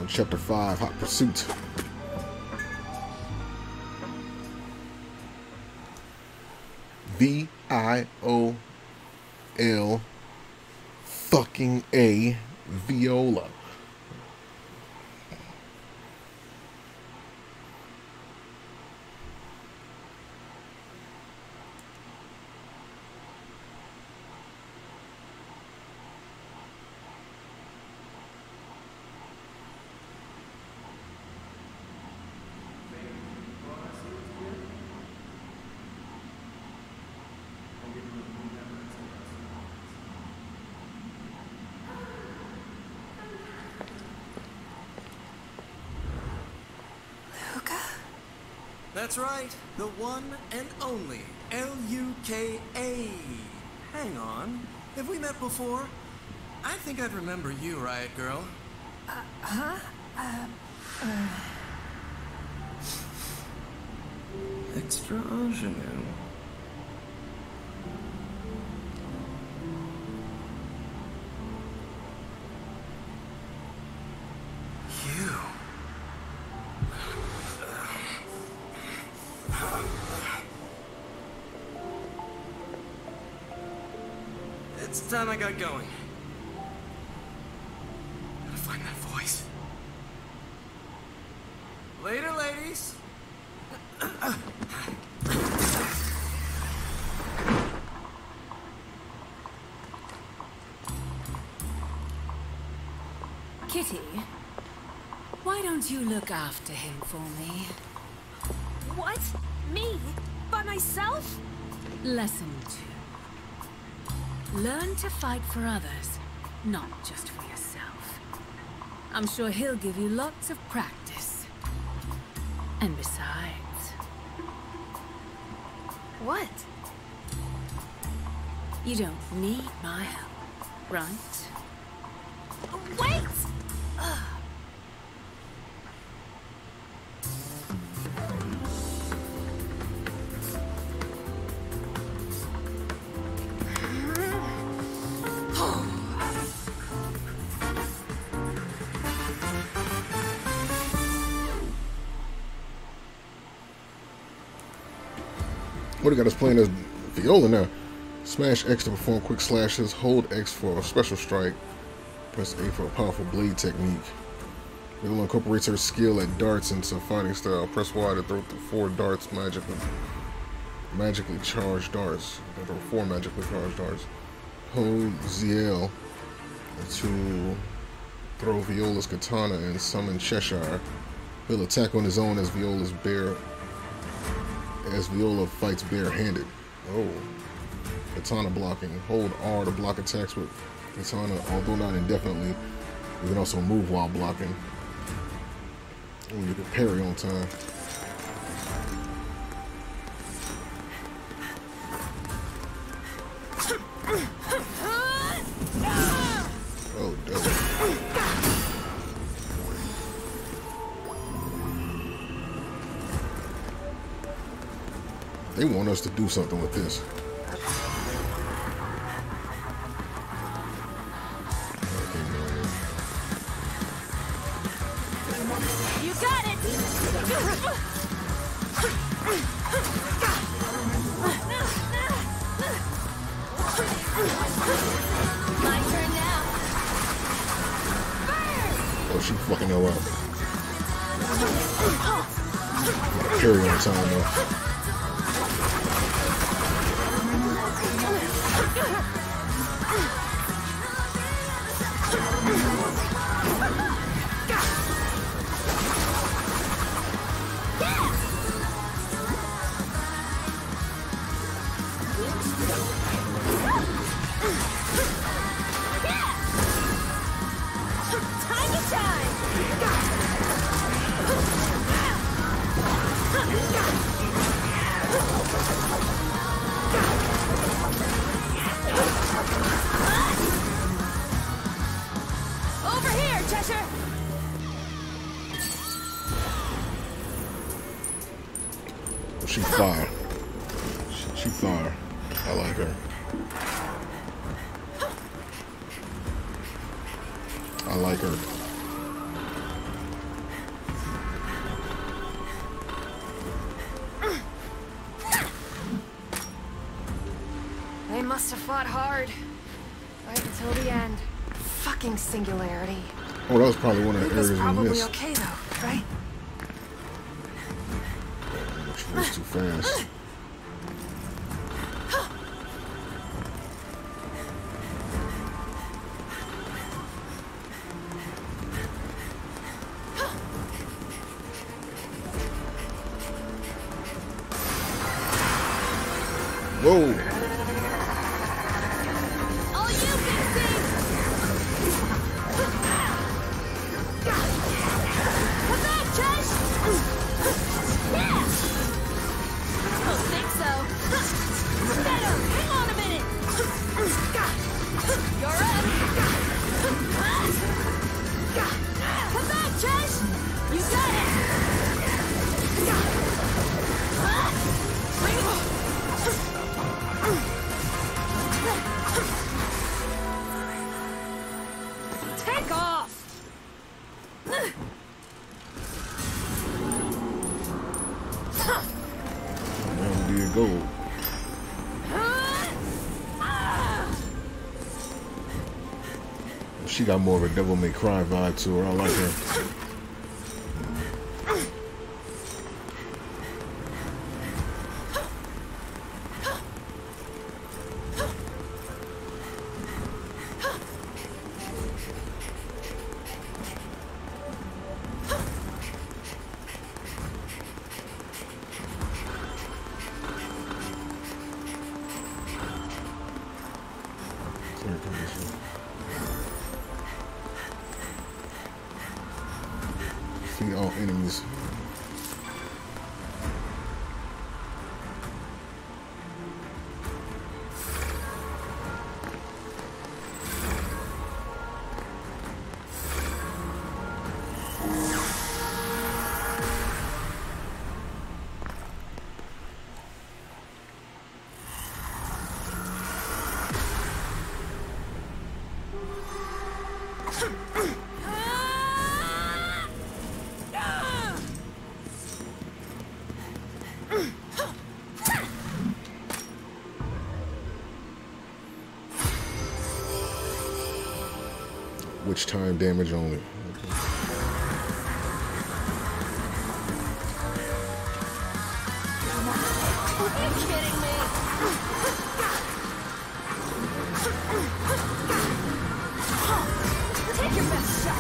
Chapter 5, Hot Pursuit. V-I-O-L fucking A, Viola. That's right, the one and only L-U-K-A. Hang on, have we met before? I think I'd remember you, Riot Girl. Extra ingenue. It's time I got going. Gotta find that voice. Later, ladies. Kitty, why don't you look after him for me? What? Me? By myself? Lesson 2. Learn to fight for others, not just for yourself. I'm sure he'll give you lots of practice. And besides... What? You don't need my help, right? Wait! What he got us playing as Viola now. Smash X to perform quick slashes. Hold X for a special strike. Press A for a powerful blade technique. Viola incorporates her skill at darts into fighting style. Press Y to throw 4 darts magically charged darts. Throw 4 magically charged darts. Hold ZL to throw Viola's katana and summon Cheshire. He'll attack on his own as Viola fights barehanded. Oh. Katana blocking. Hold R to block attacks with katana, although not indefinitely. You can also move while blocking. Oh, you can parry on time. Oh, dope. They want us to do something with this. You got it! My turn now. Fire! Oh, she fucking hell up. Carry on time though. Over here, Cheshire! She fire. She fire. I like her. I like her. hard. Right until the end. Fucking singularity. Oh, that was probably one of the areas we Probably missed. okay though, right? Which was too fast. Whoa! All you big things! Come back, Josh! Yeah! Don't think so. Better, hang on a minute! You're up! Come back, Josh! You got it! Bring it! Take off! That would be a goal. She got more of a Devil May Cry vibe to her. I like her. Clear condition. Defeat all enemies. Which time damage only. Are you kidding me? Take your best shot.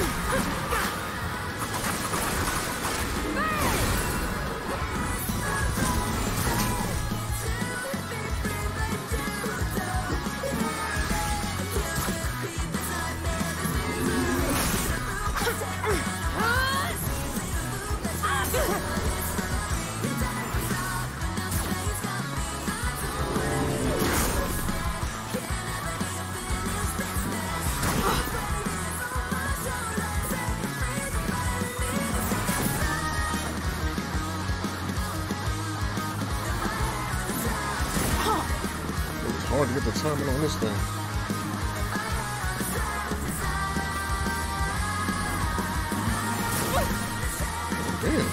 It's hard to get the timing on this thing. Damn.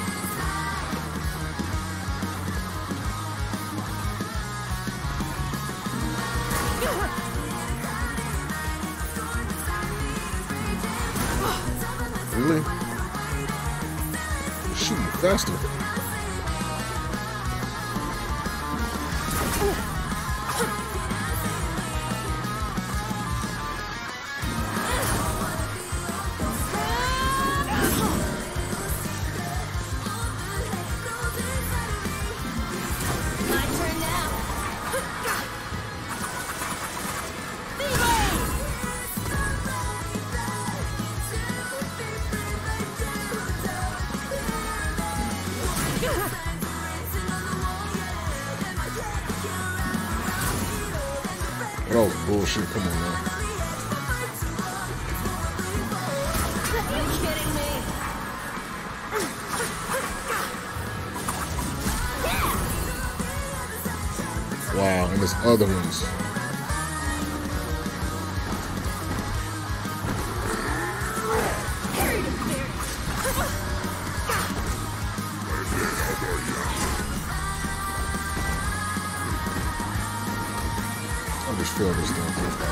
Really? Shoot, faster. My turn now. That was bullshit. Come on, man. Are you kidding me? Wow, and there's other ones. I'm just fail this time.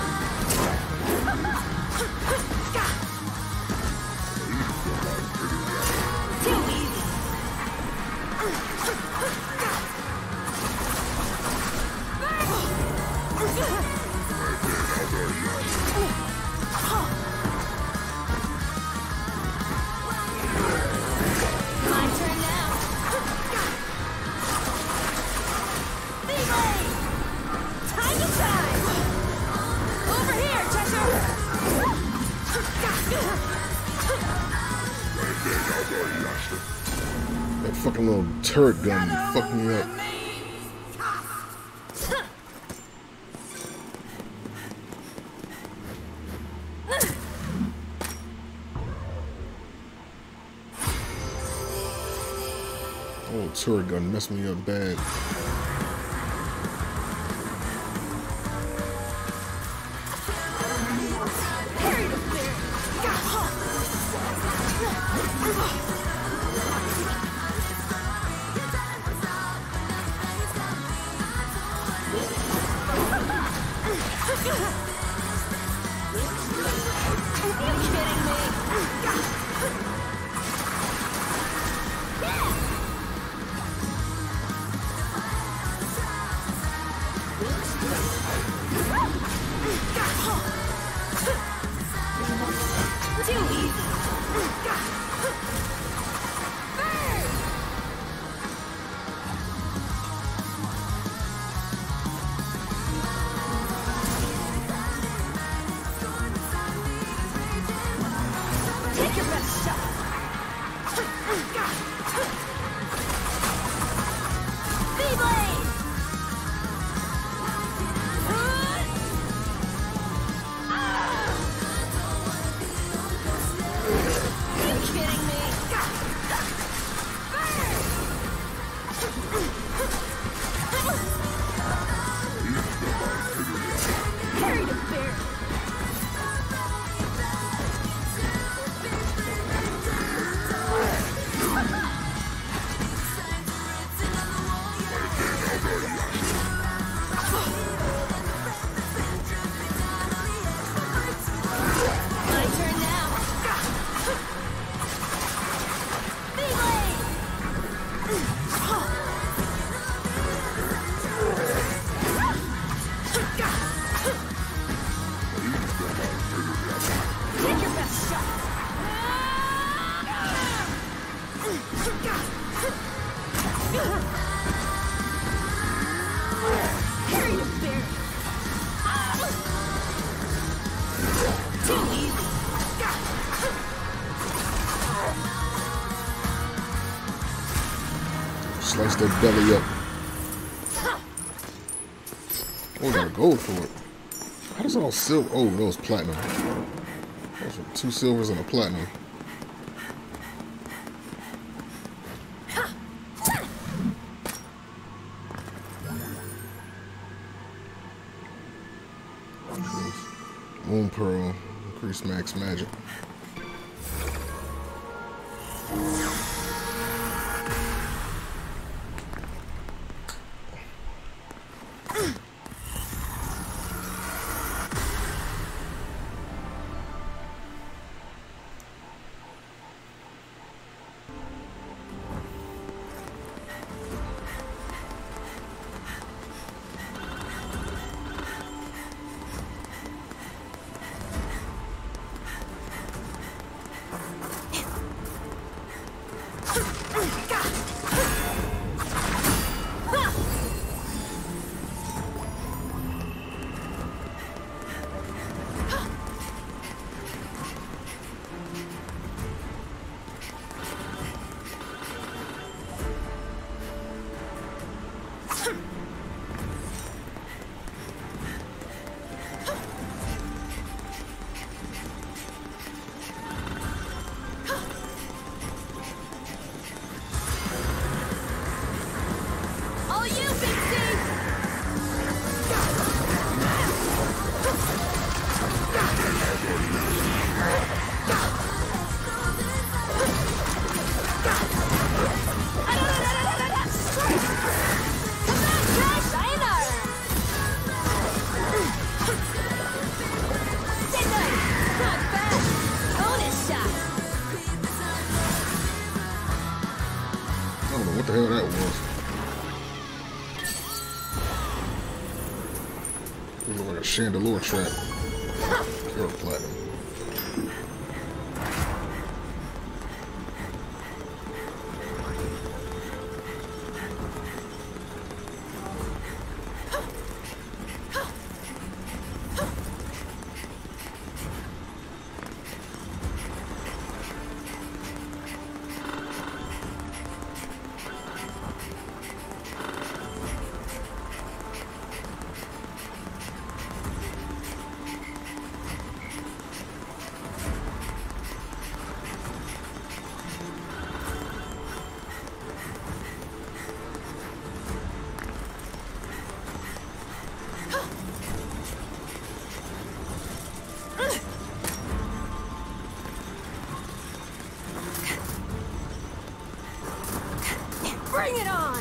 That fucking little turret gun fucked me up. Oh, turret gun messed me up bad. Slice their belly up. Oh, got a gold for it. How does all silver? Oh, that was platinum. Those were 2 silvers and a platinum. Moon Pearl, increase max magic. What the hell that was? It looked like a chandelier trap. Pure platinum. Bring it on!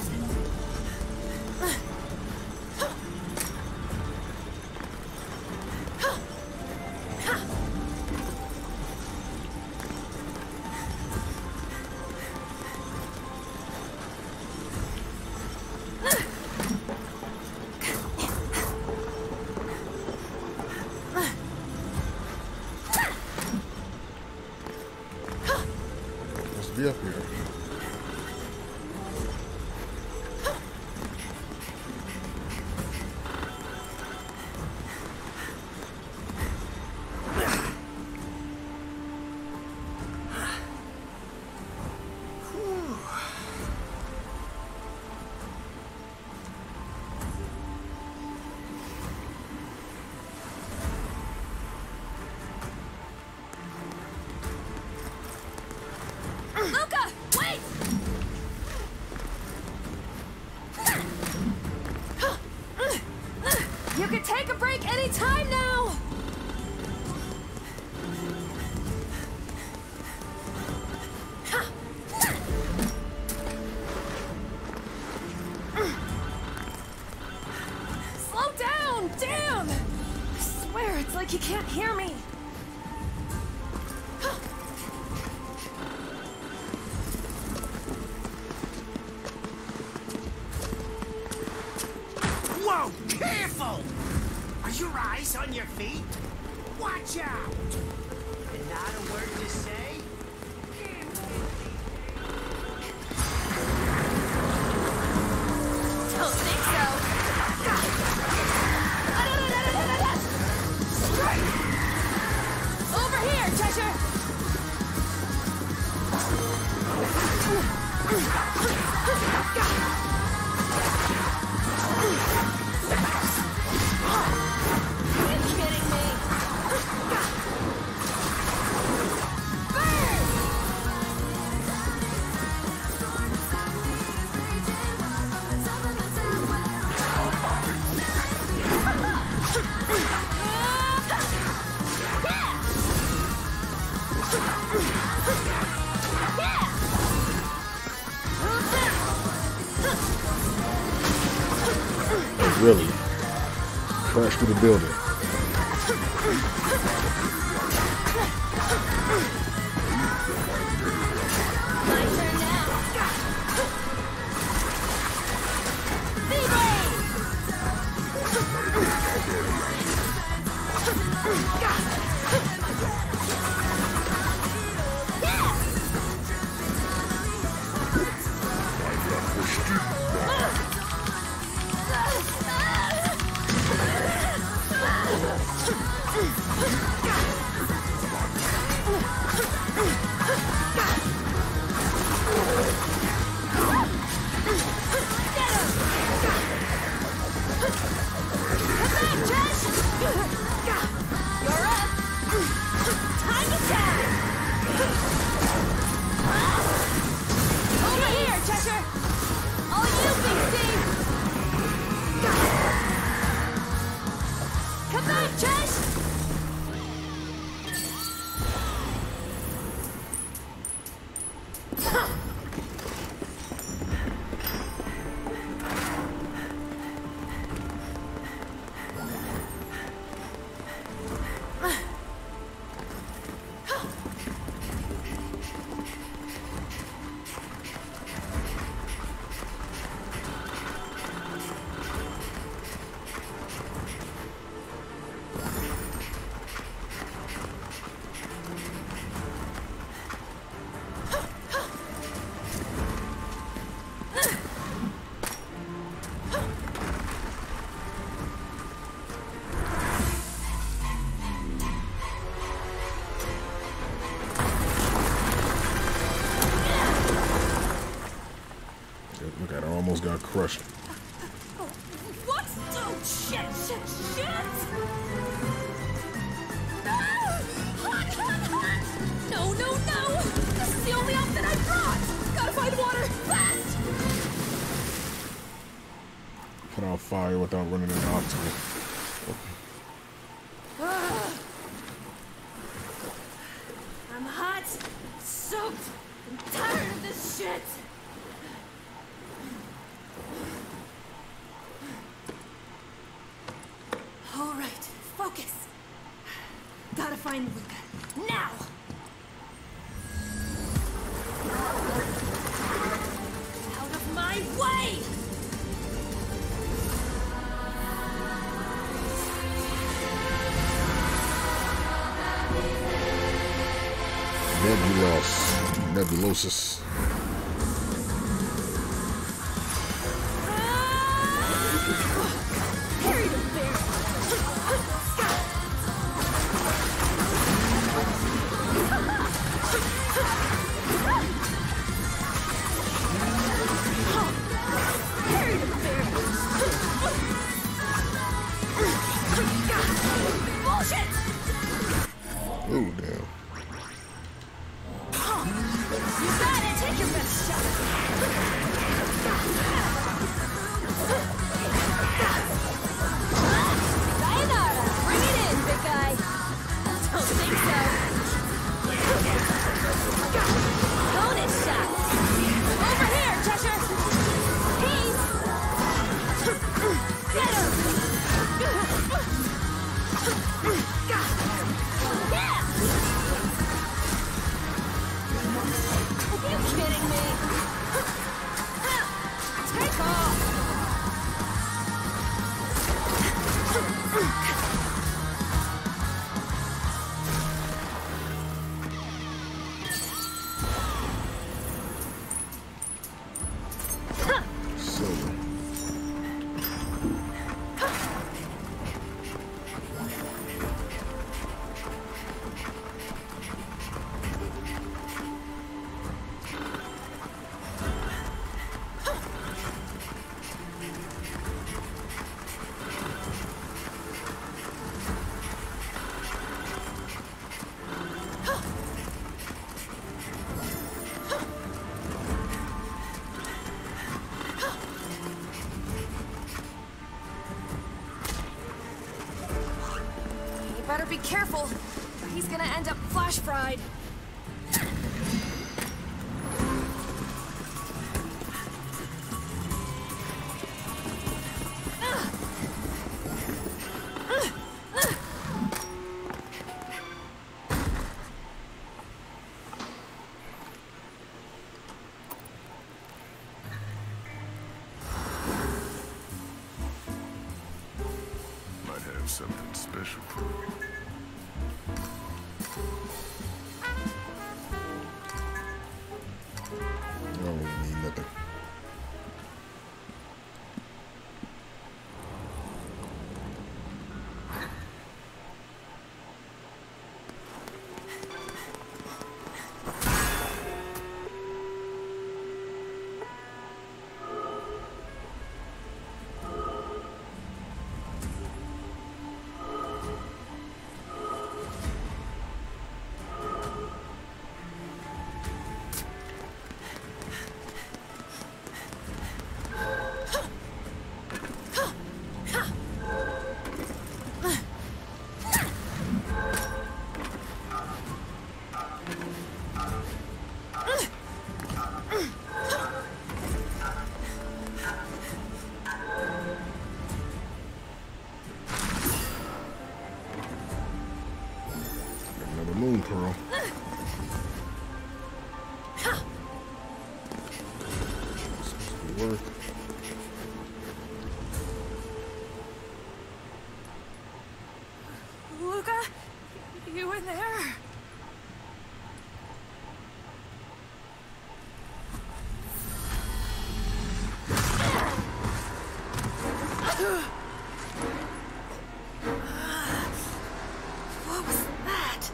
Must be up here. Luca, wait! You can take a break anytime now! Slow down! Damn! I swear, it's like you can't hear me. Whoa! Careful! Are your eyes on your feet? Watch out! And not a word to say? Don't think so. Over here, Cheshire! Are you kidding me? Really? Crash through the building. My turn now. almost got crushed. What? Oh, shit! Ah! Hot! No! This is the only outfit I brought! Gotta find water! Fast! Put out fire without running an obstacle. I'm hot, soaked, and tired of this shit! Alright, focus! Gotta find Luca. Now! Out of my way! Nebulosis. Harry the bear! Harry the bear! Bullshit! Oh, damn. You got it! Take your best shot! Sayonara! Bring it in, big guy! Don't think so. Bonus shot! Over here, Cheshire! Peace! Get him! Yeah! Are you kidding me? Take off! Silver. You better be careful, or he's gonna end up flash fried. Might have something special. I don't really need nothing. Another moon pearl. Supposed to be worth. Luca? You in there? What was that?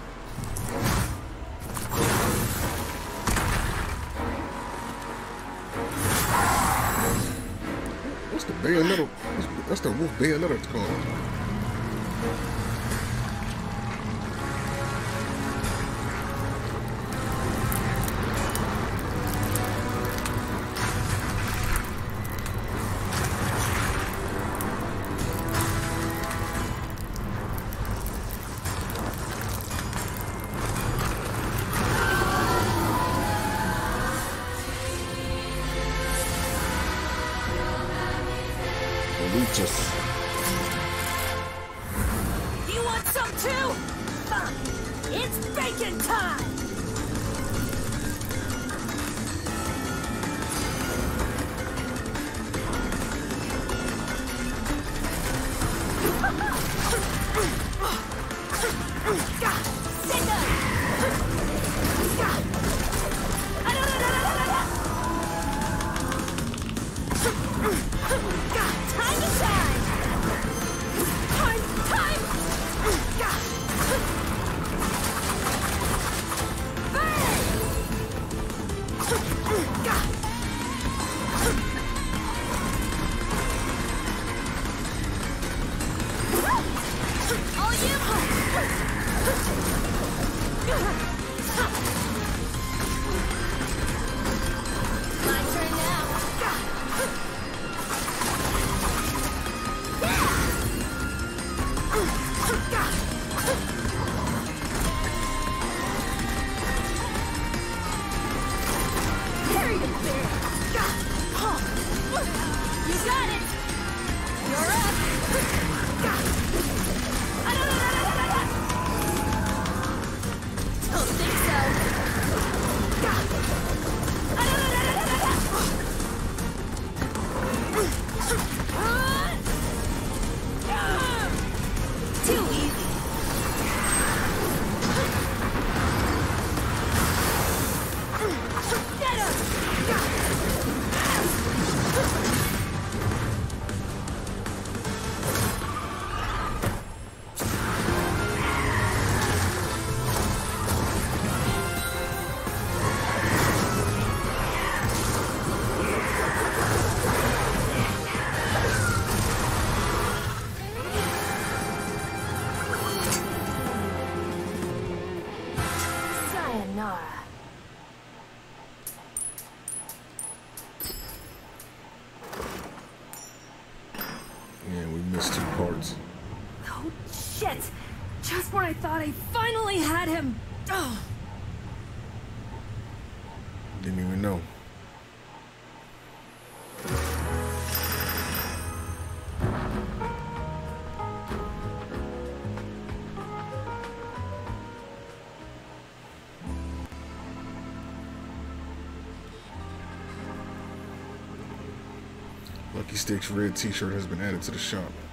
That's the Bayonetta. That's the Wolf Bayonetta it's called. Luchas. You want some too? Fine. It's bacon time! Yeah, we missed 2 parts. Oh, shit! Just when I thought I finally had him! Oh. Didn't even know. Lucky Sticks red t-shirt has been added to the shop.